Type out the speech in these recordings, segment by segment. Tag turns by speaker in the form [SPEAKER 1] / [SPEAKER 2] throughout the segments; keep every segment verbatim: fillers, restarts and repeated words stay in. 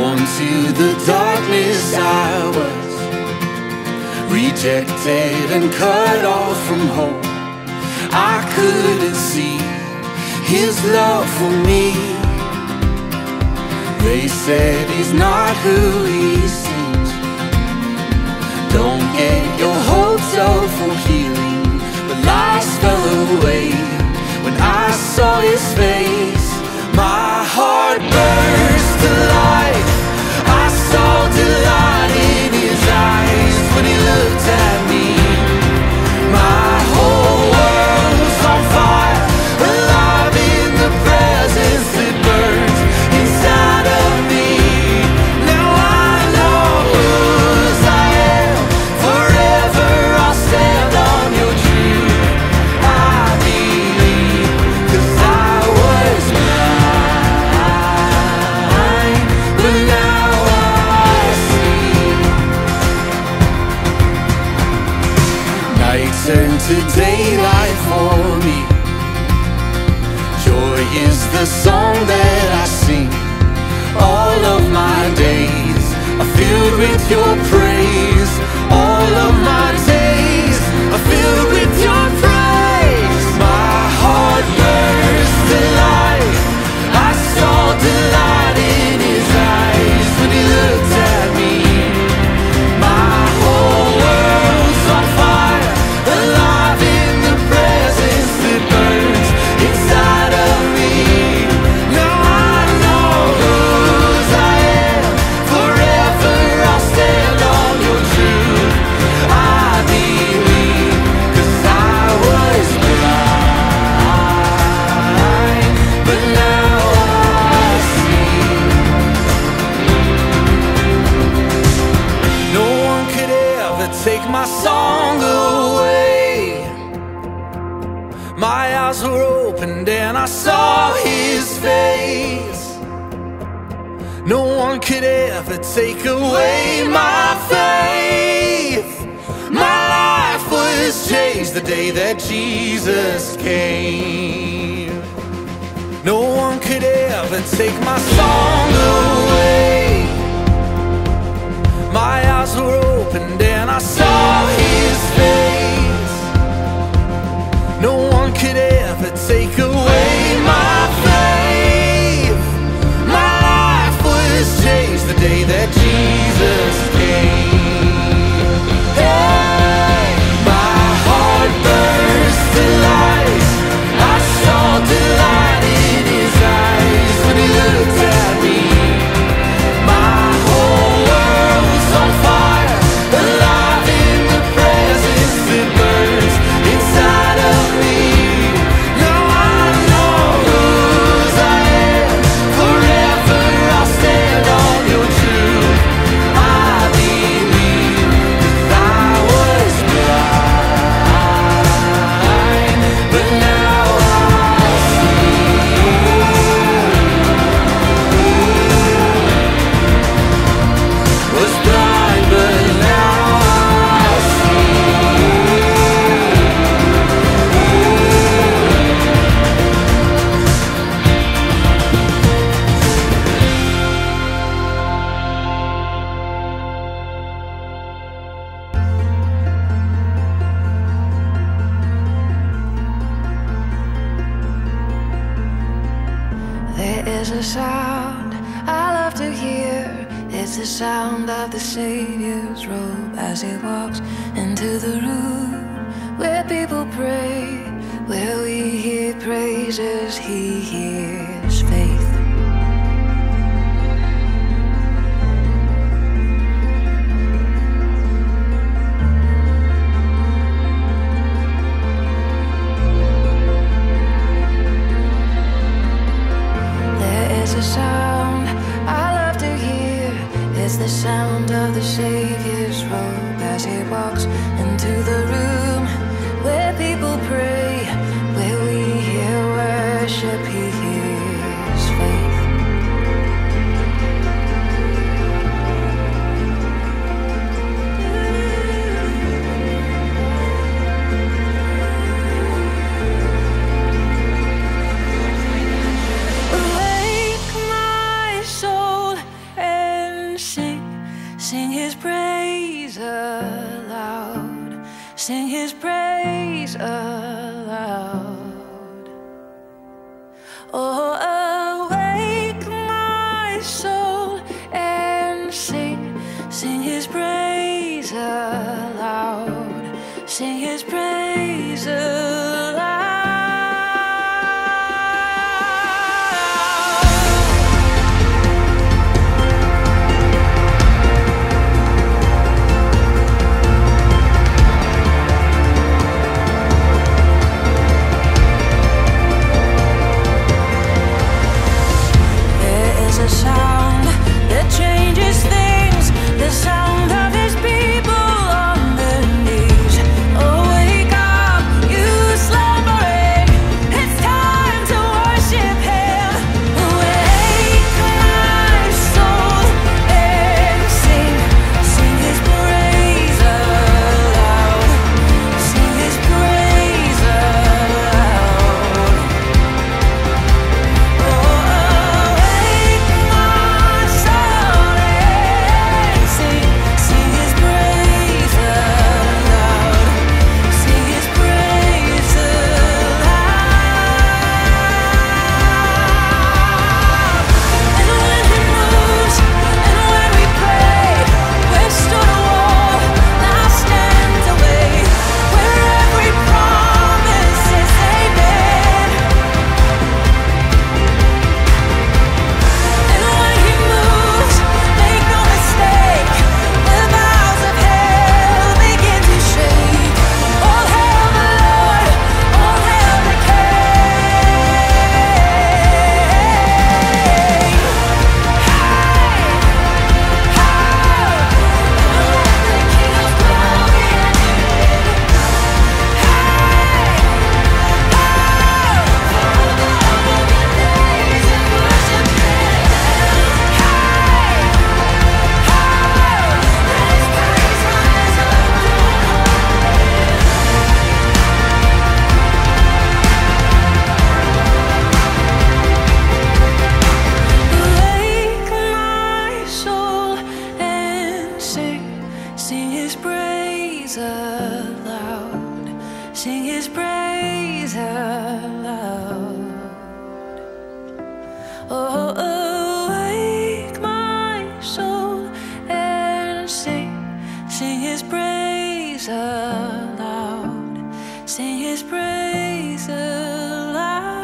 [SPEAKER 1] Born to the darkness, I was rejected and cut off from home. I couldn't see His love for me. They said He's not who He seems. Don't get your hopes up for healing. But lies fell away when I saw His face. My heart burst to life. I saw delight in His eyes when He looked at me. My whole world was on fire, alive in the presence that burns inside of me. Now I know whose I am. Forever I'll stand on Your truth. I believe, 'cause I was blind, but now I see. Night turned to daylight for me. Joy is the song that I sing. All of my days are filled with Your praise. All of my days are filled with Your praise. My heart burst to life. I saw delight in His eyes when He looked at me. My whole world's on fire, alive in the presence that burns inside of me. Now I know whose I am. Forever I'll stand on Your truth. I believe, 'cause I was blind, but now I see. No one could ever take my song away. My eyes were opened and I saw His face. No one could ever take away my faith. My life was changed the day that Jesus came. No one could ever take my song away. My eyes were opened and I saw His face. No one could ever take away my faith. My life was changed the day that Jesus came. Hey, my heart burst to life. I saw delight in His eyes when He looked at me. My whole world was on fire, alive in the presence that burns inside of me. Now I know whose I am. Forever I'll stand on Your truth. I believe, 'cause I was blind, but now I see. Was blind, but now I see.
[SPEAKER 2] There is a sound I love to hear. It's the sound of the Savior's robe as He walks into the room where people pray, where we hear praises, He hears faith. There is a sound I love to hear. It's the sound of the Savior's robe as He walks into the room where people pray, where we hear worship, He hears sing his praise aloud. Oh, awake my soul and sing, sing his praise aloud, sing his praise aloud. A sound that changes things, the sound of his people on their knees. Oh, wake up, you slumbering, it's time to worship him. Wake my soul and sing, sing his praise aloud, sing his praise aloud. Oh, sing his praise aloud. Oh, awake my soul and sing, sing his praise aloud, sing his praise aloud.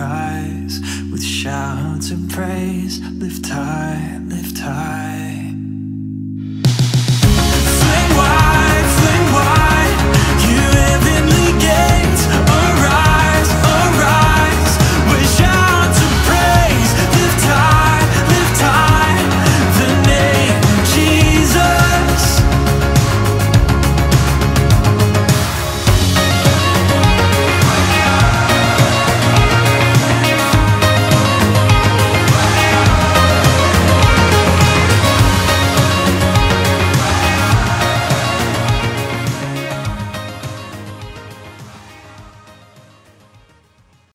[SPEAKER 1] rise with shouts of praise. Lift high, lift high.